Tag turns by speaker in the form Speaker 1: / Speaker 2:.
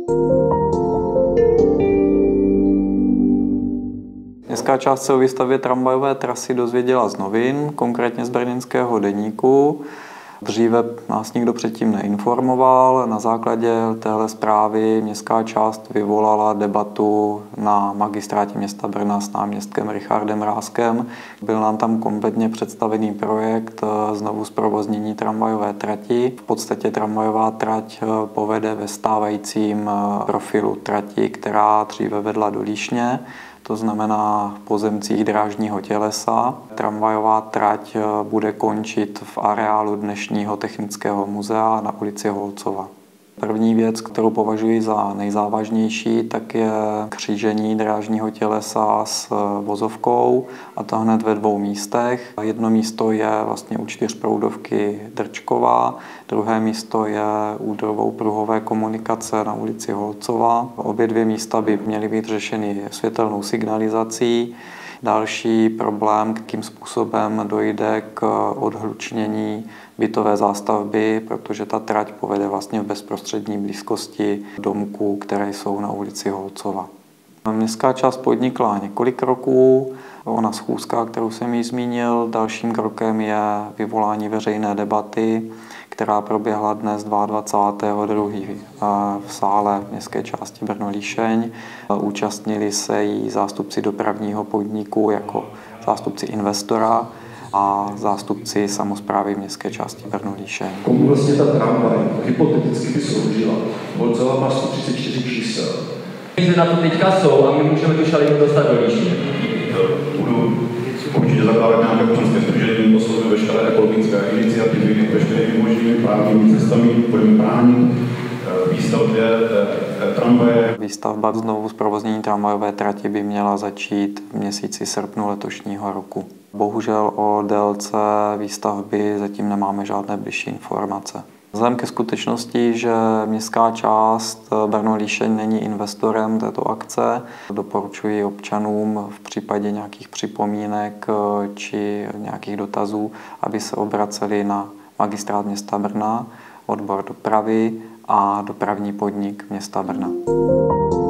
Speaker 1: Městská část se o výstavbě tramvajové trasy dozvěděla z novin, konkrétně z Brněnského deníku. Dříve nás nikdo předtím neinformoval. Na základě téhle zprávy městská část vyvolala debatu na magistrátě města Brna s náměstkem Richardem Ráskem. Byl nám tam kompletně představený projekt znovu zprovoznění tramvajové trati. V podstatě tramvajová trať povede ve stávajícím profilu trati, která dříve vedla do Líšně. To znamená v pozemcích drážního tělesa. Tramvajová trať bude končit v areálu dnešního Technického muzea na ulici Holcova. První věc, kterou považuji za nejzávažnější, tak je křížení drážního tělesa s vozovkou, a to hned ve dvou místech. Jedno místo je vlastně u čtyřproudovky Drčková, druhé místo je u dvoupruhové komunikace na ulici Holcova. Obě dvě místa by měly být řešeny světelnou signalizací. Další problém, jakým způsobem dojde k odhlučnění bytové zástavby, protože ta trať povede vlastně v bezprostřední blízkosti domků, které jsou na ulici Holcova. Městská část podnikla několik kroků. Ona schůzka, kterou jsem již zmínil, dalším krokem je vyvolání veřejné debaty, která proběhla dnes 22.2. v sále městské části Brno-Líšeň. Účastnili se jí zástupci dopravního podniku jako zástupci investora a zástupci samosprávy městské části Brno-Líšeň.
Speaker 2: Komu vlastně ta tramvaj hypoteticky by sloužila? Holcova má 134 čísel.
Speaker 3: Peníze na to teďka jsou a my můžeme tu šalinu dostat do Líšně.
Speaker 2: Budu určitě zakládat nějaké občanské sdružení, oslovit veškeré ekologické iniciativy, veškerými možnými právními cestami, budeme bránit výstavbě tramvaje.
Speaker 1: Výstavba znovu zprovoznění tramvajové trati by měla začít v měsíci srpnu letošního roku. Bohužel o délce výstavby zatím nemáme žádné bližší informace. Vzhledem ke skutečnosti, že městská část Brno-Líšeň není investorem této akce, doporučuji občanům v případě nějakých připomínek či nějakých dotazů, aby se obraceli na Magistrát města Brna, odbor dopravy a dopravní podnik města Brna.